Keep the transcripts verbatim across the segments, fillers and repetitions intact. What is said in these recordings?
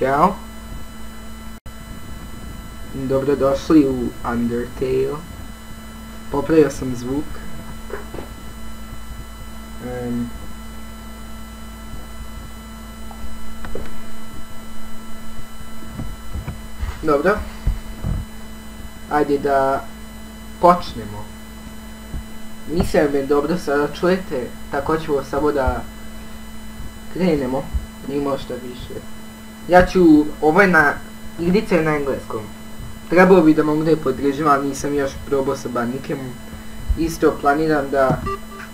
Ćao. Dobrodošli u Undertale. Popravio sam zvuk. Um, Dobro. Ajde da počnemo. Mislim da me dobro sada čujete, tako ćemo samo da krenemo. Nije možda više. Ja ću, ovo je na, igrica je na engleskom. Trebalo bi da mogu da je podrežim, ali nisam još probao sa Bandikem. Isto planiram da...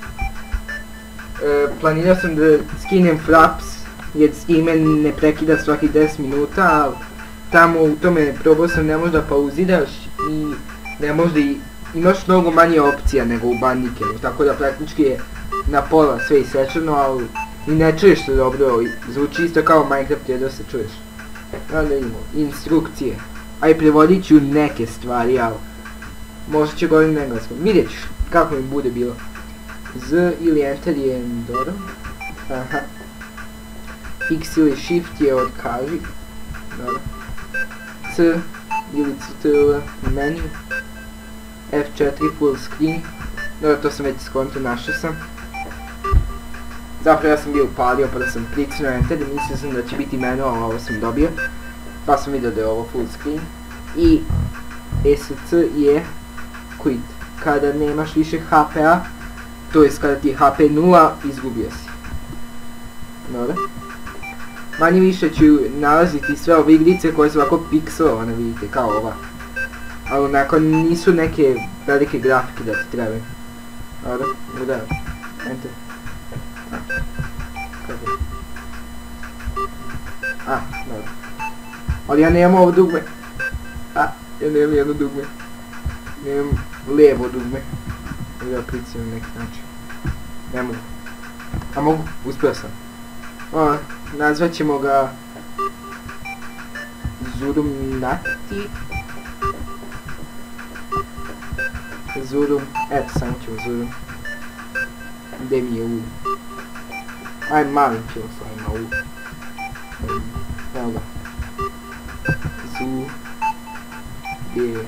E, planirao sam da skinem Fraps, jer ime ne prekida svaki deset minuta, ali tamo u tome probao sam ne možda pauziraš i ne možda i imaš mnogo manje opcija nego u Bandikemu, tako da praktički je na pola sve isečeno, ali i ne čuješ se dobro, zvuči isto kao Minecraft jedno se čuješ. Onda imamo instrukcije, a i prevodit ću neke stvari, ali možda će govorim na engleskom, vidjet ćeš kako mi bude bilo. Z ili Enter je dobro, aha, X ili Shift je od kaži, dobro, C ili C T L menu, F četiri full screen, dobro to sam već skonto, našao sam. Zapravo ja sam bio upalio pa da sam kliknuo Enter, mislio sam da će biti manual, a ovo sam dobio, pa sam vidio da je ovo full screen. I S C je quit, kada nemaš više H P-a, to jest kada ti je H P nula, izgubio si. Dobro. Manje više ću nalaziti sve ove igrice koje su ovako pikselovane, vidite, kao ova. Ali onako nisu neke velike grafike da ti trebaju. Dobro, udajem. Enter. A, kako? A, dobro. Ali ja nemam ovo dugme. A, ja nemam jedno dugme. Nemam lijevo dugme. Da pricim na neki način. Ne mogu. A mogu? Uspio sam. O, nazvat ćemo ga Zurumnati. Zurum, eto samo ćemo Zurum. Gdje mi je U? Aj malim ćemo s ovima U. Evo ga. Zu. G.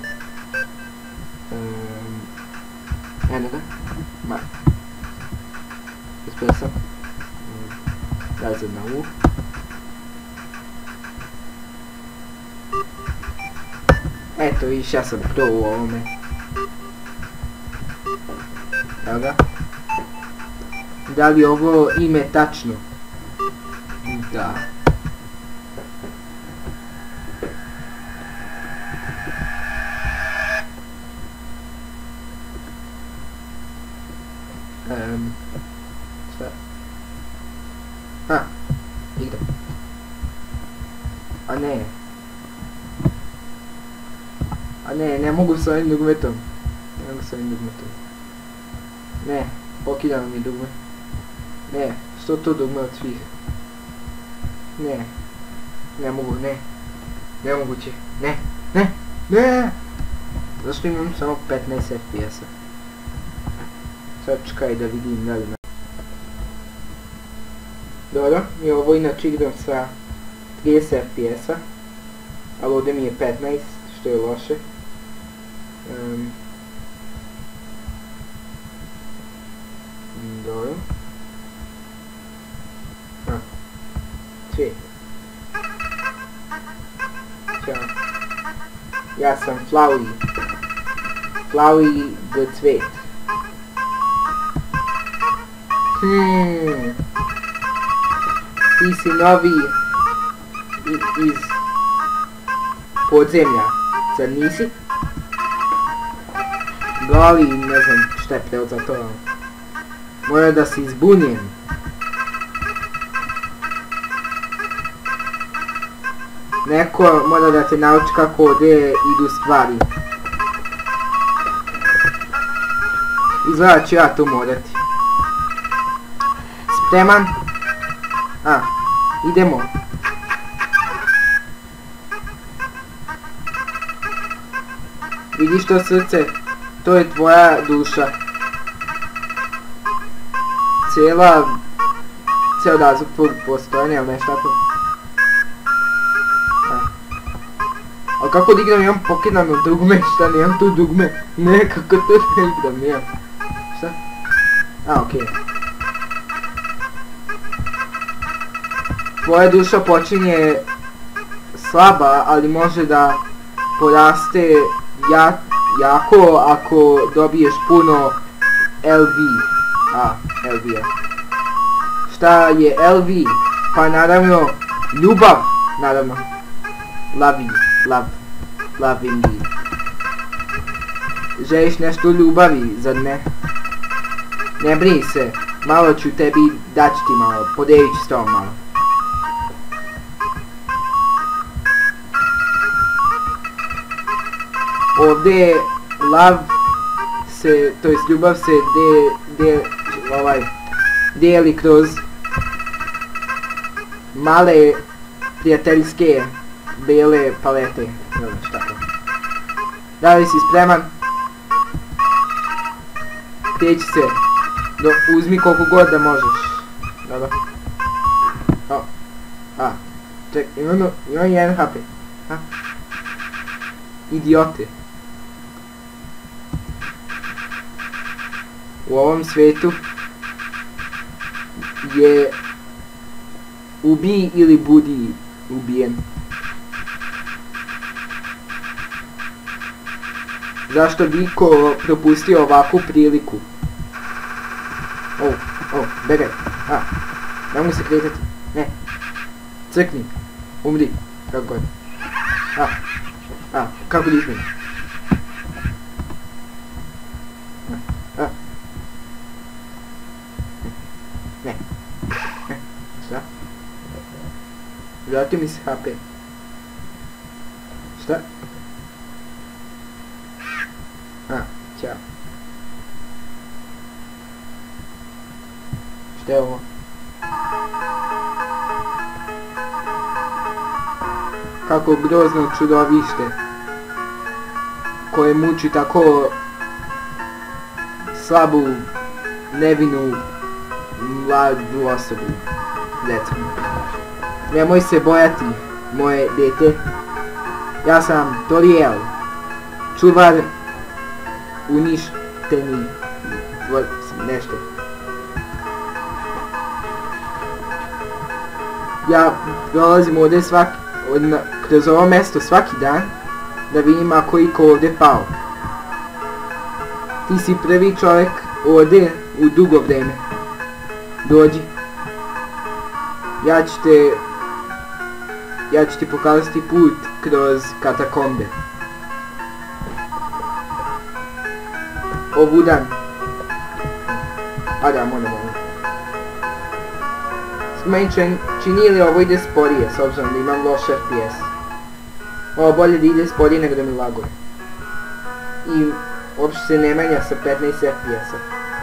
Eno ga. Ma. Uspio sam. Razred na U. Eto viš, ja sam pro u ovome. Evo ga. Da li ovo ime tačno? Da. Um, šta? A, igra. A ne. A ne, ne mogu s ovim dugmetom. Ne mogu s ovim dugmetom. Ne, pokidam mi dugme. Ne, što to dugme od svih? Ne. Ne mogu, ne. Nemoguće. Ne, ne, ne! Zašto imam samo petnaest F P S-a? Sad čekaj da vidim da li na... Dobro, i ovo inače igram sa trideset F P S-a, ali ovdje mi je petnaest, što je loše. Um, dobro. A, cvijet. Ćao. Ja sam Flowey. Flowey the cvijet. Hmm. Ti si novi i, iz podzemlja, zar nisi? Gali, ne znam šta je preo za to. Mora da si izbunjen. Neko mora da te nauči kako ovdje idu stvari. Izgleda ću ja to morati. Spreman? A, idemo. Vidiš to srce? To je tvoja duša. Cijela... Cijel razlog tvojeg postojanja, ili nešto tako. A kako da igram, imam pokidano dugme, šta, nemam tu dugme, ne, kako to da igram, nemam. Šta? A, okej. Tvoja duša počinje slaba, ali može da poraste ja, jako ako dobiješ puno L V. A, L V je. Šta je L V? Pa naravno, ljubav, naravno. Loving, love, loving. Želiš nešto u ljubavi, zar ne? Ne brini se, malo ću tebi, daću ti malo, podelit ću s tobom malo. Ovdje love se, to jest ljubav se de, de, ovaj, dijeli kroz male prijateljske bele palete. Ne znam šta to. Da li si spreman? Kreći se. Do, uzmi koliko god da možeš. Dobro. O. A. Ček, imam, imam jedan H P. Ha? Idiote. U ovom svijetu je ubij ili budi ubijen. Zašto bi ko propustio ovakvu priliku? O, o, begaj. A, ne mogu se kretati. Ne. Crkni. Umri. Kako god. A, a, kako dismi? A, a. Ne. Ne. Šta? Vratio mi se H P. Šta? A, ćao. Šta je ovo? Kako grozno čudovište koje muči tako slabu, nevinu, mladu osobu. Djeco. Nemoj se bojati, moje dete. Ja sam Toriel, čuvar uništeni nešto. Ja dolazim ovdje svaki, od, kroz ovo mjesto svaki dan da vidim ako je iko ovdje pao. Ti si prvi čovjek ovdje u dugo vrijeme. Dođi. Ja ću te... Ja ću ti pokazati put kroz katakombe. Ovudan. A da, moram ovo. Meni čini li ovo ide sporije, s obzirom da imam loš F P S. Ovo bolje da ide sporije nego da mi laguje. I uopšte se ne menja sa petnaest F P S-a.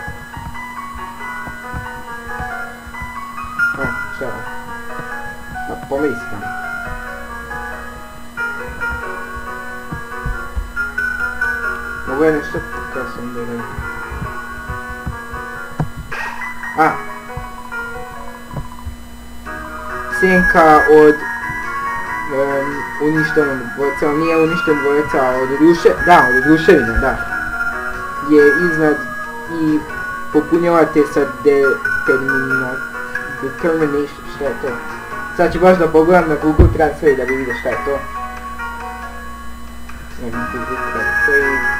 A, šta je ovo? Ma, pomeri se tamo. Ovo je nešto, kao sam da radim. A! Senka od um, uništenog dvorca, nije uništen dvorca, od ruše, da, od ruševina, da, je iznad i popunjavate sa determinat, determination, šta je to? Sad ću baš da pogledam na Google Translate da bi vidio šta je to. Ne vidim Google Translate.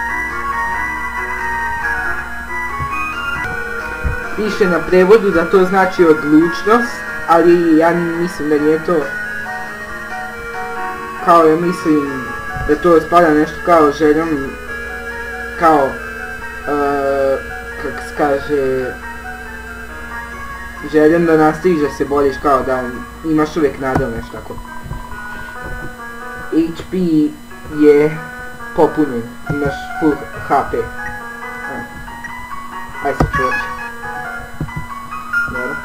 Piše na prevodu da to znači odlučnost, ali ja mislim da nije to. Kao ja mislim da to spada nešto kao željom, kao, uh, kako se kaže, željom da nastaviš da se boriš, kao da imaš uvijek nada nešto tako. H P je popunjen, imaš full H P. Aj se čuvaći. Dobro.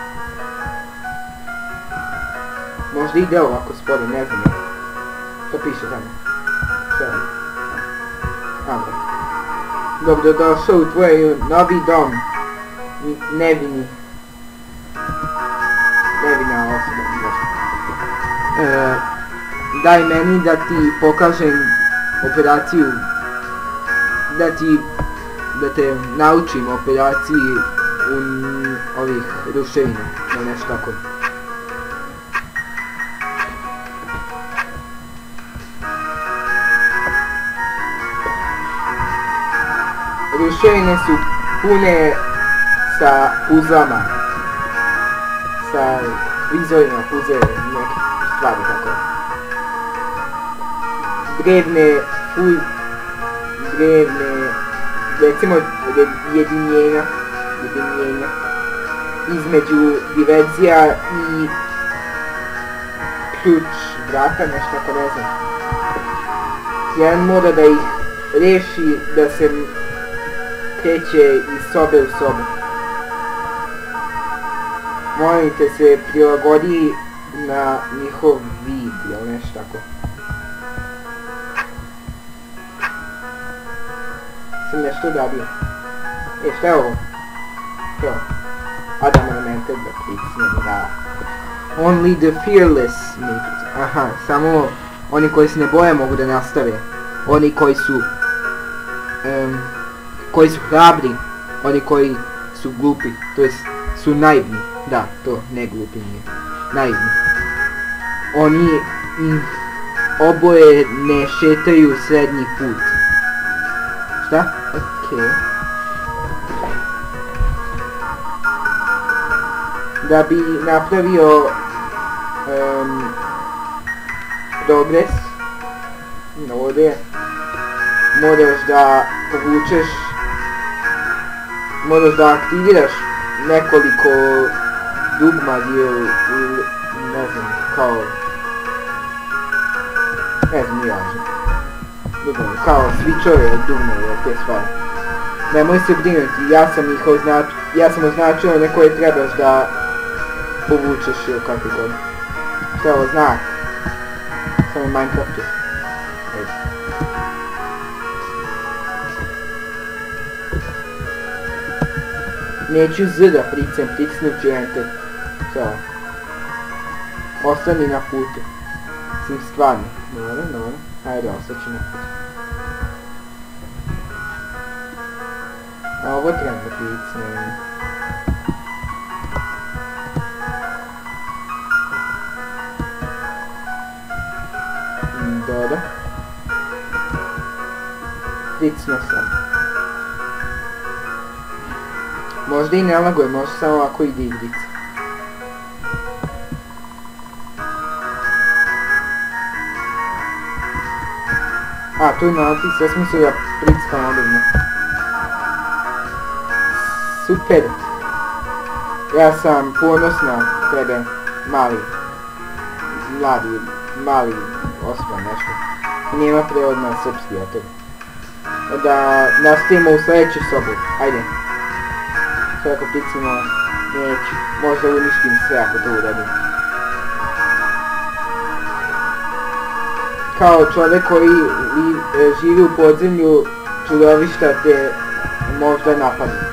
Možda ide ovako sporo, ne znam. To piše tamo. Šta je? Dobro. Dobro došao u tvoj novi dom. Nevini. Nevina osoba. E, daj meni da ti pokažem operaciju, da ti, da te naučim operaciji un, ovih ruševina, ili nešto tako. Ruševine su pune sa puzlama, sa izvorima puze, nekih stvari tako. Drevne, pu, drevne, recimo jedinjenja, jedinjenja između diverzija i ključ vrata, nešto tako ne znam. Jedan mora da ih reši da se kreće iz sobe u sobu. Molim te se prilagodi na njihov vid, ili nešto tako. Sam nešto uradio. E, šta je ovo? To. Adam elemented da klicnem, da. Only the fearless make it. Aha, samo oni koji se ne boje mogu da nastave. Oni koji su... Um, koji su hrabri, oni koji su glupi, to jest su naivni, da, to, ne glupi nije, naivni. Oni mm, oboje ne šetaju srednji put. Šta? Okej. Okay. Da bi napravio um, progres, ovdje, moraš da povučeš, moraš da aktiviraš nekoliko dugma ili, ne znam, kao, ne znam, nije važno, dugma, kao switchove od dugma ili te stvari. Nemoj se brinuti, ja sam ih označio, ja sam označio one koje trebaš da povučeš ili kako god. Šta je ovo znak? Samo Minecraftu. Neću Z da pricem, pricnut ću enter. Sao. Ostani na putu. Sam stvarno. Dobro, dobro. Ajde, ostaću na putu. A ovo trebam da pricnem. Dobro. Pricnuo sam. Možda i ne laguje, možda samo ovako ide igrica. A, tu je natpis, ja sam mislio da prickam odavno. Super! Ja sam ponos na tebe, mali, mladi, mali Osman, nešto. Nema prevod na srpski od toga. Da nastavimo u sljedeću sobu, ajde. Sve ako pricimo, neću, možda uništim sve ako to uradim. Kao čovjek koji li, e, živi u podzemlju, čudovišta te možda napadne.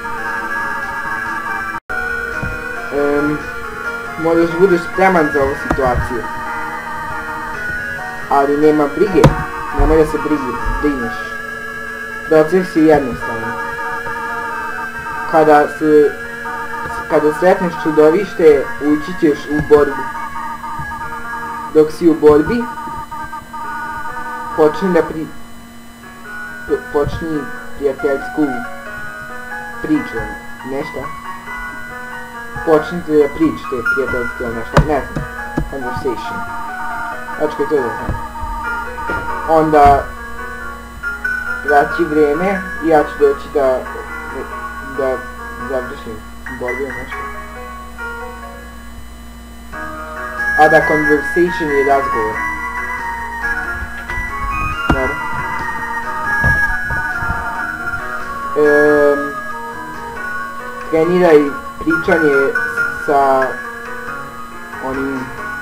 Um, moraš budeš spreman za ovu situaciju. Ali nema brige, nemoj da se brigi, brineš. Proces je jednostavno. Kada se, kada sretneš čudovište, ući ćeš u borbu. Dok si u borbi, počni da pri... počni prijateljsku priču, nešto. Počnite da pričate prijateljske o nešto, ne znam, conversation. Očekaj to da znam. Onda, traći vreme i ja ću doći da, da završim borbu o nešto. A da conversation je razgovor. Dobro. Um, treniraj pričanje sa onim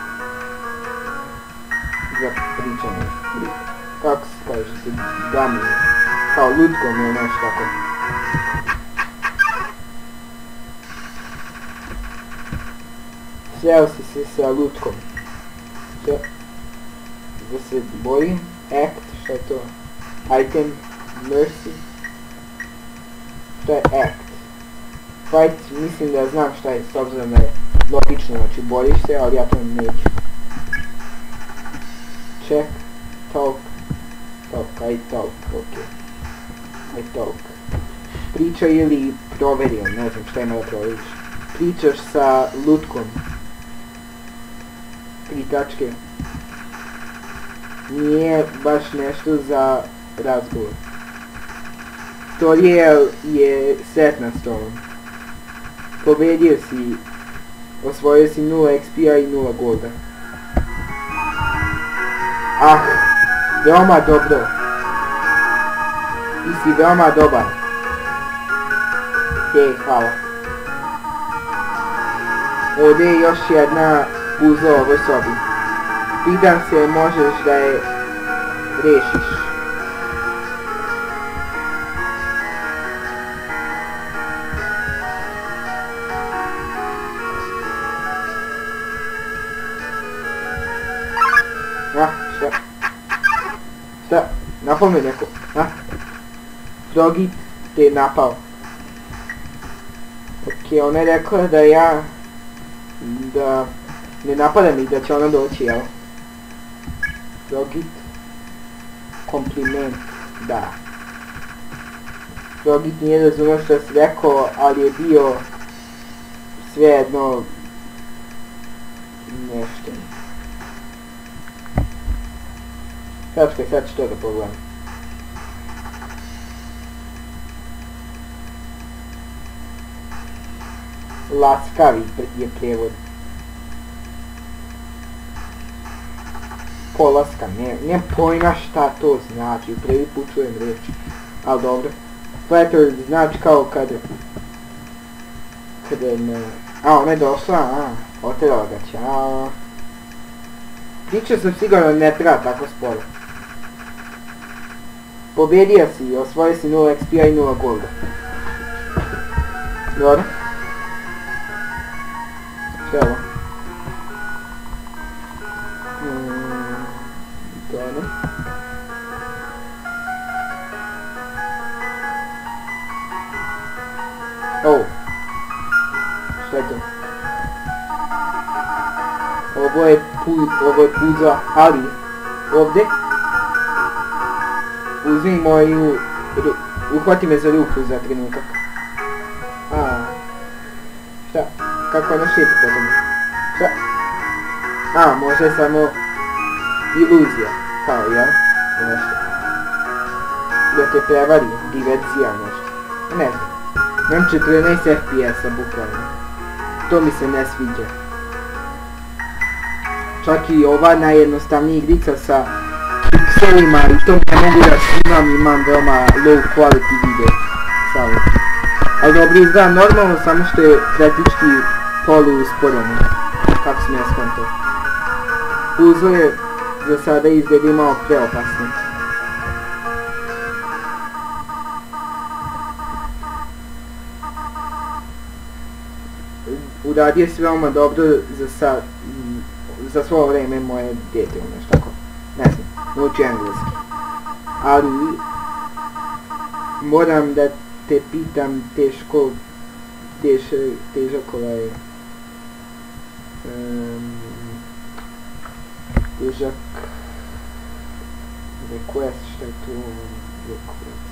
za pričanje. Kako se kaže, dami, kao lutkom ili nešto tako. Sreo si se sa lutkom. da se bori. Act, šta je to? Item, mercy. Šta je act? Fight, mislim da znam šta je, s obzirom da je logično, znači boriš se, ali ja to neću. Check, talk, talk, I talk, ok. I talk. Priča ili proverio, ne znam šta ima da proveriš. Pričaš sa lutkom. Tri tačke. Nije baš nešto za razgovor. Toriel je set na stolom. Pobedio si, osvojio si nula X P-a i nula golda. Ah, veoma dobro. Ti si veoma dobar. Hej, hvala. Ovdje je još jedna puzzle u ovoj sobi. Pitam se možeš da je rešiš. Ah, šta? Šta? Napao me neko, a? Frogit te je napao. Ok, ona je rekla da ja... da... ne napadam ih, da će ona doći, jel? Frogit... kompliment, da. Frogit nije razumio što si rekao, ali je bio... svejedno... nešto. Sačkaj, sad ću to da pogledam. Laskavi je prijevod. Polaska, nemam pojma šta to znači, u prvi put čujem reč. Ali dobro. Flatter znači kao kad... kada me... a, ona je došla, a, oterala ga, ćao. Priča sam sigurno ne treba tako sporo. Pobedio si, osvojio si nula X P-a i nula golda. Dobro. Šta je ovo? Hmm, dobro. Oh. Šta je to? Ovo je pu, ovo je puza, ali ovdje uzmi moju, uhvati me za ruku za trenutak. A, šta? Kako ona šepa po tome? Šta? A, možda je samo iluzija, kao ja, nešto. Da te prevari, diverzija, nešto. Ne znam. Imam četrnaest F P S-a, bukvalno. To mi se ne sviđa. Čak i ova najjednostavnija igrica sa pikselima i to ne mogu da snimam, imam veoma low quality video. Samo. Ali dobro izgleda normalno, samo što je praktički polu usporeno. Kako sam ja skontao. Puzzle je za sada izgleda malo preopasno. Uradio si veoma dobro za sad, za svo vreme moje dete, nešto tako, ne znam, nauči engleski. Ali, moram da te pitam teško, tež, težak ovaj, um, težak request, šta je tu request,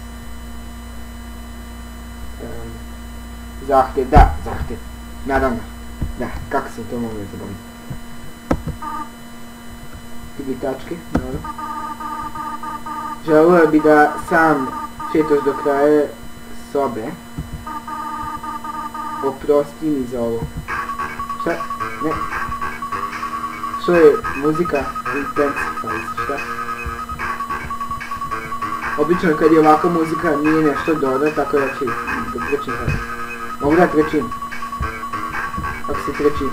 um, zahtjev, da, zahtjev, naravno, da, kako sam to mogli zabaviti. Tri tačke, dobro. Želio bi da sam šetaš do kraja sobe. Oprosti mi za ovo. Šta? Ne. Što je muzika? Intensifies, šta? Obično kad je ovako muzika nije nešto doda, tako da će da trčim sada. Mogu da trčim. Kako se trči?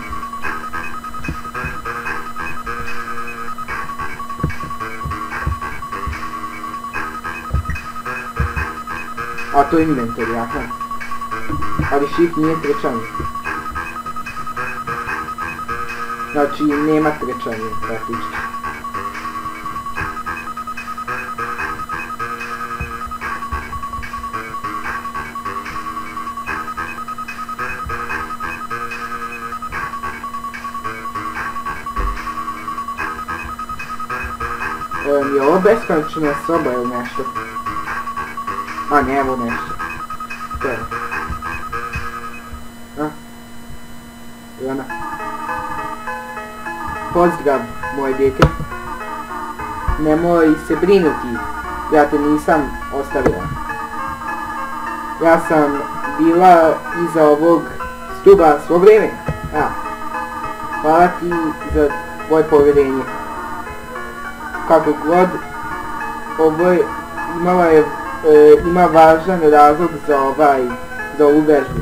A to je inventory, aha. Ali shift nije trčanje. Znači nema trčanje praktički. Um, je ovo beskonačna soba ili nešto? A ne, evo nešto. To je. A? I ona. Pozdrav, moje dijete. Nemoj se brinuti, ja te nisam ostavila. Ja sam bila iza ovog stuba svo vrijeme. A. Hvala ti za tvoje povjerenje. Kako god, ovo je, imala je, e, ima važan razlog za ovaj, za ovu vežbu.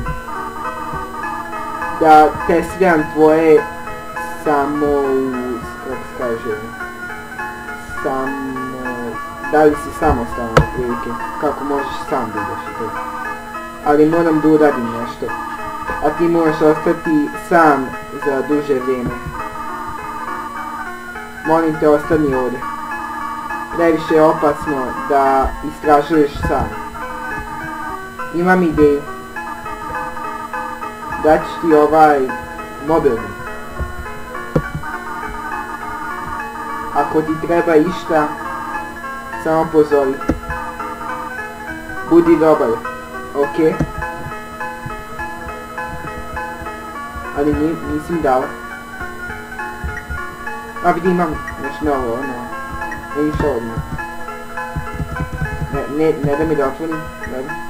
Da testiram tvoje samo, kako se kaže, samo, da li si samostalan prilike, kako možeš sam da ideš i to. Ali moram da uradim nešto, a ti moraš ostati sam za duže vrijeme. Molim te, ostani ovdje. Previše je opasno da istražuješ sam. Imam ideju. Daću ti ovaj mobilni. Ako ti treba išta, samo pozovi. Budi dobar, ok? Ali nisi mi dala. A vidi, imam nešto novo, ono. Ne ništa odmah. Ne, ne, ne da mi da otvorim, ne da.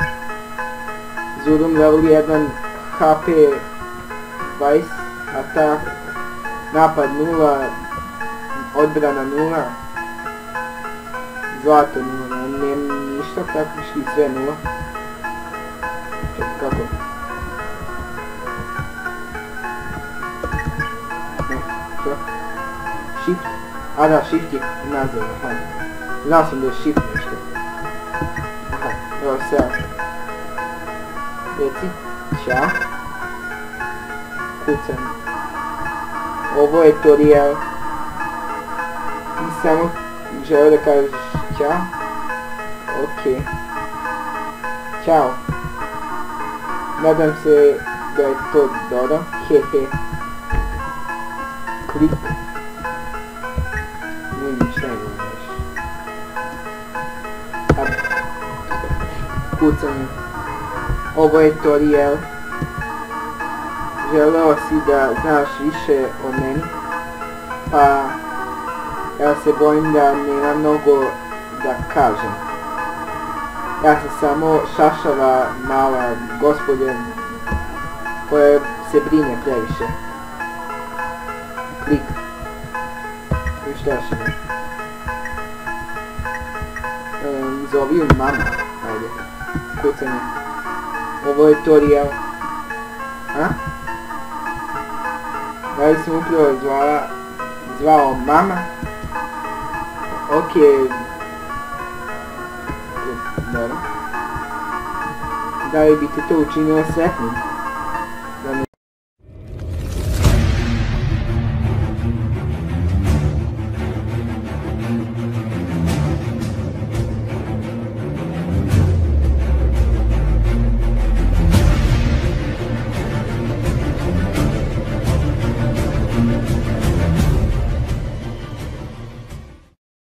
Zulum level jedan, H P dvadeset, atak, napad nula, odbrana nula, zlato nula, ne, ništa, praktički sve nula. Čekaj, kako? Ne, što? Shift? A da, shift je nazad, aha. Znao sam da je shift nešto. Aha, evo sve. Reci, ćao. Kucam. Ovo je tutorial. I samo želeo da kažeš ćao. Ok. Ćao. Nadam se da je to dobro. Hehe. Klik. Ne vidim šta je još. Kucam. Ovo je tutorial. Želeo si da znaš više o meni, pa ja se bojim da nema mnogo da kažem. Ja sam samo šašava mala gospodin koja se brine previše. Klik. I šta još ima? Um, zovi ju mama. Ajde. Kucanje. Ovo je tutorial. A? Da li sam upravo zvala, zvao mama? Ok. Dobro. Da li bi te to učinilo sretnim?